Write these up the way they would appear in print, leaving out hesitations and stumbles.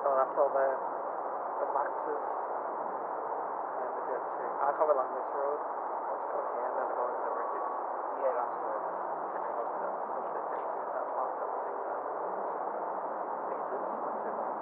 that's all the maxes kind of get to. I come along this road, I want to go here and then I go into the bridges. Yeah, that's right. And then obviously that's some of the J2s that parked up and things like that. Decent, not too bad.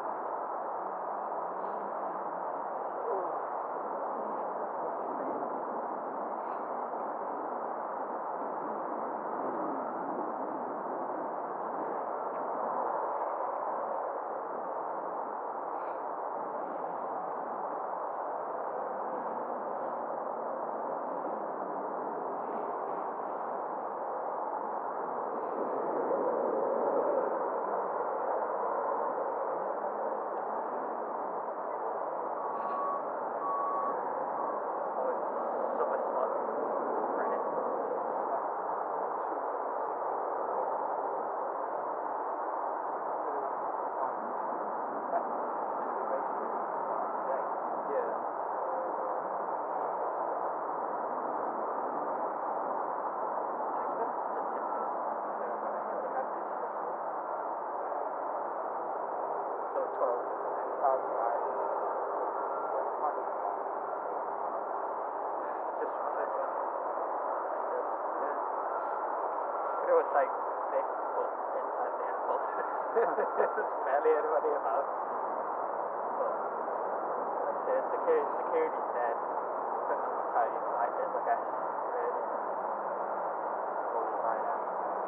It was like this, but inside the airport. There's barely anybody about. But let's say security's dead. Depending on what kind of flight is, I guess. Really. Right now.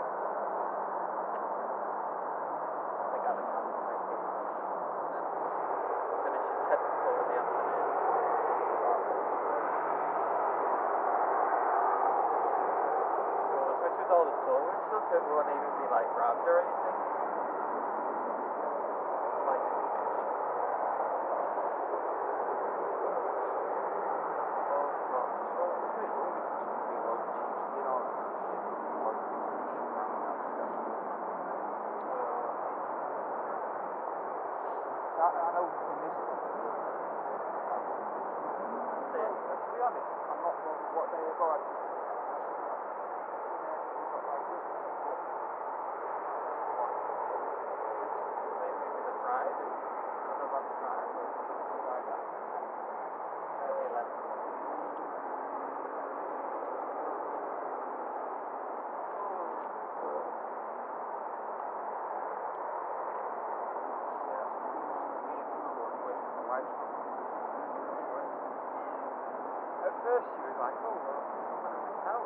I think I'd have come maybe. Finish at 10 in the afternoon. Especially with all this COVID stuff, it won't even be like robbed or anything. Like, I know in this country, to be honest, I'm not what they have got. maybe the Friday, another Black Friday, something like that. Maybe 11. At first she was like, oh well, I'm gonna miss out.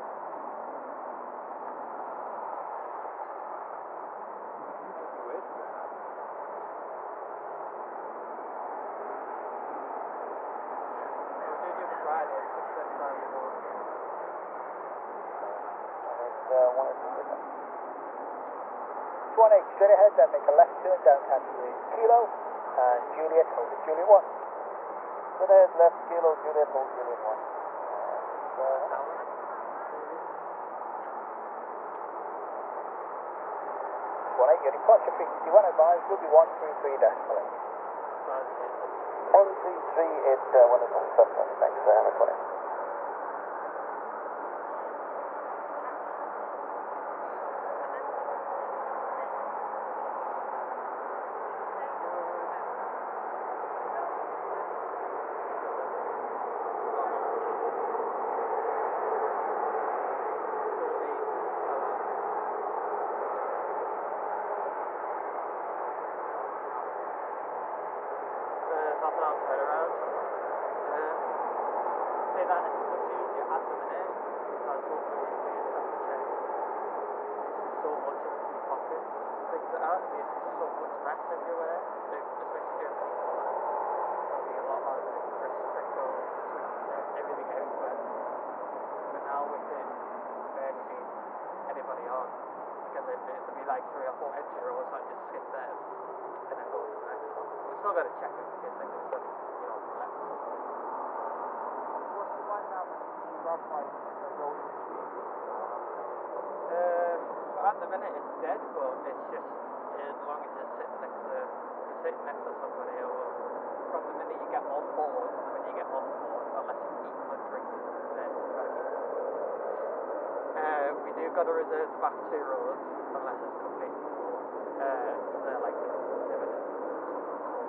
Weird. We do the Friday at 6:35 in the morning. And 1 straight ahead, then make a left turn down at the Kilo and Juliet, hold it, Juliet 1. Straight ahead, left, Kilo, Juliet, hold Juliet 1. Your departure frequency, when advised, will be 133 decimal. 133 is one of those suspects. Thanks, Hamilton. Half an hour turnaround. Say that it's much easier at the minute because what we do is have to check. There used to be so much in between pockets, things like that. There used to be so much mess everywhere, especially during peak summer. It'll be a lot harder to crisp sprinkles, everything everywhere. But now with it barely being anybody on, because it'll be like 3 or 4 entry rows that just sit there and then go to the next one. We're still going to check it in case like there's any, left or something. What's it like now when you grab like go in between people? At the minute it's dead, but it's just as long as you're sitting next to somebody, or from the minute you get on board to the minute you get off board, unless you're eating or drinking, then you've got to keep it. We do got to reserve the back 2 rows unless it's completely full. They're like limited, so-called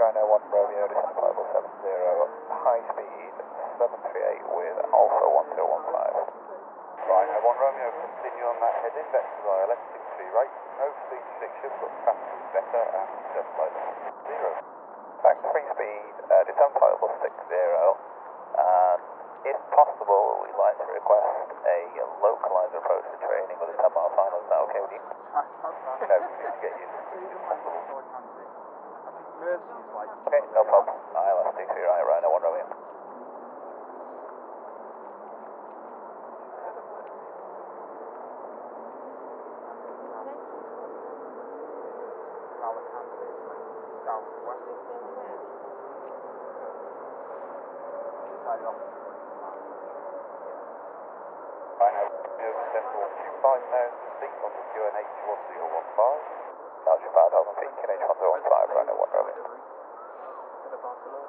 Rhino 1 Romeo, descent level 70, high speed 738 with Alpha 1015. Rhino 1 Romeo, continue on that heading, back to ILS 63 right, no speed restriction, but faster is better, and descent level 0. Back to free speed, descent level 60, and if possible, we'd like to request a localizer approach to training with a 10-mile final. Is that okay with you? No, we need to get you Okay, no problem. ILS 63 right, Rhino 1 Romeo. Southwest. Rhino Romeo, descent level 25,000 feet on the QNH 1015. That's your 5,000 feet, QNH 1015, Rhino 1 Romeo. Instead of Barcelona.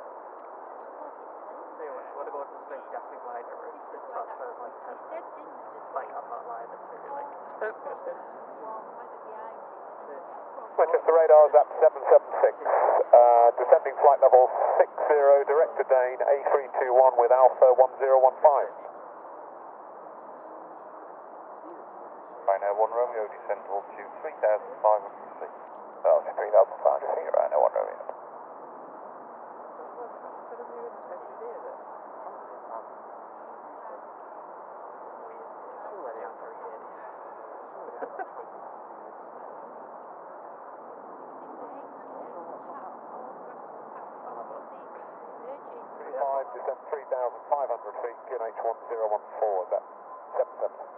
Anyway, you want to go to the Slate Gatwick line route, the transfers like 10 minutes. Like on that line, it's really like... Manchester radars at 776, descending flight level 60, direct to Dane, A321 with Alpha 1015. Rhino 1 Romeo, descent altitude 3,500 feet. Oh, 3,500 feet, Rhino 1 Romeo. Descent 3,500 feet, QNH 1014, is that 776?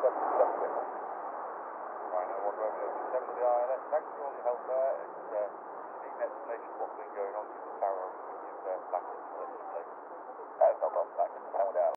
Rhino 1 Romeo, descend to the ILS, thanks for all your help there. It's